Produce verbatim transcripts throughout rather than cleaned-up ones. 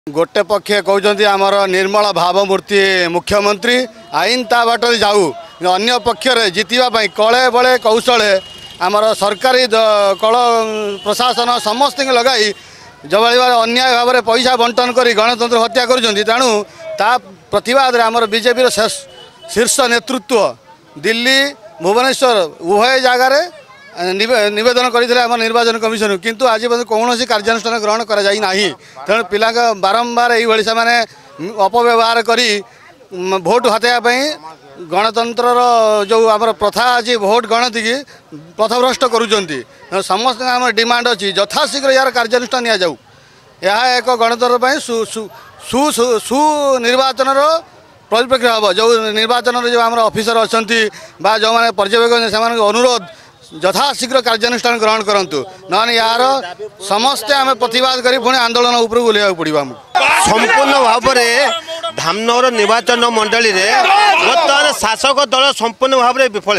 गोटे पक्षे कहते आमर निर्मल भावमूर्ति मुख्यमंत्री आईन ता बाटर जाऊ अन्य पक्षरे जितवाई कले बड़े कौशले आमर सरकारी कल प्रशासन समस्त लगाई जो अन्याय भाव में पैसा बंटन कर गणतंत्र हत्या करूँ ता प्रतिवाद आमर बीजेपी शीर्ष नेतृत्व दिल्ली भुवनेश्वर उभय जगार निवेदन करते आम निर्वाचन कमिशन किंतु आज कौन कार्यानुष्ठान ग्रहण कर तेणु पिला बारंबार ये से अपव्यवहार कर भोट हत्यापी गणतंत्र जो आम प्रथा अच्छी भोट गणति की पथभ्रष्ट करुँच समस्त आम डिमांड अच्छी यथाशीघ्र यार कार्यानुष्ठान नि जाऊ यह एक गणतंत्र सु सुनिर्वाचन परिप्रेक्षी हम जो निर्वाचन जो आम ऑफिसर अच्छा जो मैंने पर्यवेक्षक से अनुरोध यथाशीघ्र कार्यानुष्ठान ग्रहण करूँ ना यार समस्ते आम प्रतिवाद कर पुणी आंदोलन उपर बुलाया पड़ा संपूर्ण भाव में धामनगर निर्वाचन मंडली बर्तमान शासक दल संपूर्ण भाव में विफल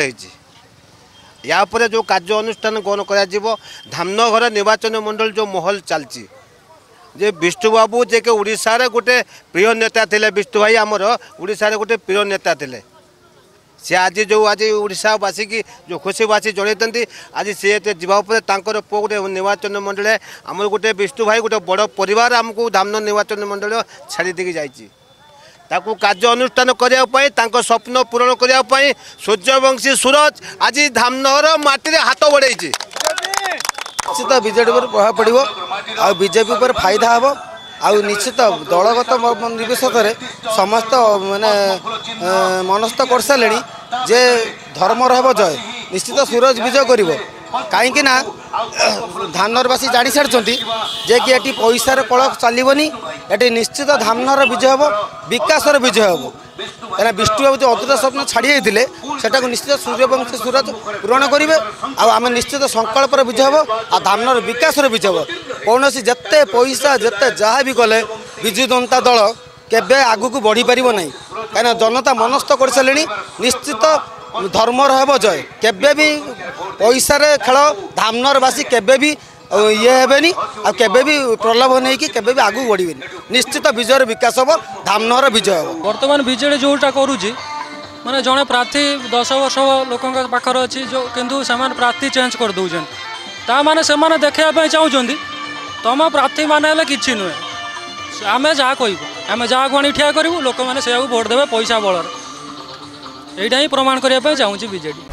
होपर जो कार्य अनुष्ठान ग्रहण कर धामनगर निर्वाचन मंडल जो महल चलती जे विष्णु बाबू जे के ओडिशा रे गोटे प्रिय नेता थे विष्णु भाई आमर ओडिशा रे गोटे प्रिय नेता थे सी आज जो आज ओडिशावासी की जो खुशीवासी जड़े आज सी जावापर पुओ गोटे निर्वाचन मंडल आम गोटे विष्णु भाई गोटे बड़ परिवार आमको धामनगर निर्वाचन मंडल छाड़ी देकी जाइए ताकू कार्य अनुष्ठान करने स्वप्न पूरण करने सूर्यवंशी सूरज आज धामनगर माटी हाथ बढ़ाई निश्चित बीजेडी पर प्रभाव पड़ो आ बीजेपी पर फायदा हम आ निश्चित दलगत निर्विशेष समस्त माने मनस्थ कर सारे जे धर्म रह जय निश्चित सूरज विजय कर कहीं धामनगरवासी जानी सारी जे कि ये पैसार कल चलनी ये निश्चित धामनगर विजय हम विकासर विजय हम कहीं विष्णु बाबू जो अद्भुत स्वप्न छाड़ी जाते सेटा निश्चित सूर्यवंशी सूरज पूरण करेंगे आम निश्चित संकल्प विजय हम आ धामनगर विकासर विजय हम कौन जिते पैसा जिते जहाँ भी कले विजु जनता दल केबे आगु को बढ़ी पार ना कहीं जनता मनस्थ कर सारे निश्चित धर्म रह जय केबे भी पैसा खेल धामनगरवासी केबे भी ये हेनी आबे भी प्रलोभ नहीं कि केबे भी आगू बढ़े निश्चित विजय विकास हम धामनगर विजय हम बर्तमान बीजेडी जोटा करुँची माने जड़े प्रार्थी दस वर्ष लोक पाखर अच्छी जो किंतु से प्रार्थी चेंज कर दौरान ता माने से देखापी चाहते तुम प्रार्थी मैंने कि नुहे आम जहाँ कहूँ आम जहाँ आनी ठिया करूँ लोक मैंने से भोट देवे पैसा बल यहाँ ही प्रमाण करने चाहूँगी बीजेडी।